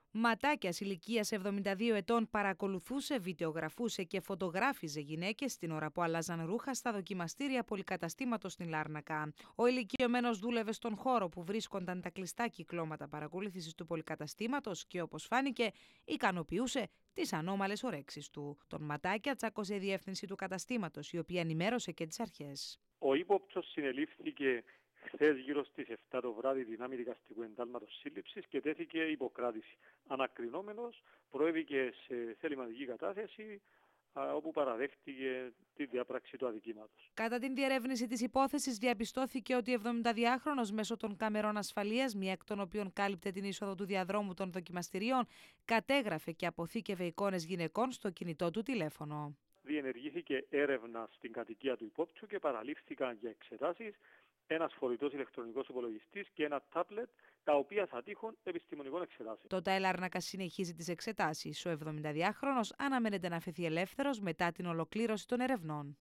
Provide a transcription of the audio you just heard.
Ματάκιας ηλικίας 72 ετών παρακολουθούσε, βιντεογραφούσε και φωτογράφιζε γυναίκες την ώρα που άλλαζαν ρούχα στα δοκιμαστήρια πολυκαταστήματος στην Λάρνακα. Ο ηλικιωμένος δούλευε στον χώρο που βρίσκονταν τα κλειστά κυκλώματα παρακολούθησης του πολυκαταστήματος και, όπως φάνηκε, ικανοποιούσε τις ανώμαλες ορέξεις του. Τον Ματάκια τσάκωσε η διεύθυνση του καταστήματος, η οποία ενημέρωσε και τις αρχές. Ο ύποπτος συνελήφθηκε χθες γύρω στις 7 το βράδυ δυνάμει δικαστικού εντάλματος σύλληψης και τέθηκε υποκράτηση. Ανακρινόμενος προέβηκε σε θεληματική κατάθεση όπου παραδέχτηκε τη διάπραξη του αδικήματος. Κατά την διερεύνηση της υπόθεσης διαπιστώθηκε ότι ο 72χρονος μέσω των καμερών ασφαλείας, μία εκ των οποίων κάλυπτε την είσοδο του διαδρόμου των δοκιμαστηρίων, κατέγραφε και αποθήκευε εικόνες γυναικών στο κινητό του τηλέφωνο. Διενεργήθηκε έρευνα στην κατοικία του υπόπτου και παραλήφθηκαν για εξετάσεις ένας φορητός ηλεκτρονικός υπολογιστής και ένα τάπλετ, τα οποία θα τύχουν επιστημονικών εξετάσεων. Το ΤΑΕ Λάρνακα συνεχίζει τις εξετάσεις. Ο 72χρονος αναμένεται να αφαιθεί ελεύθερος μετά την ολοκλήρωση των ερευνών.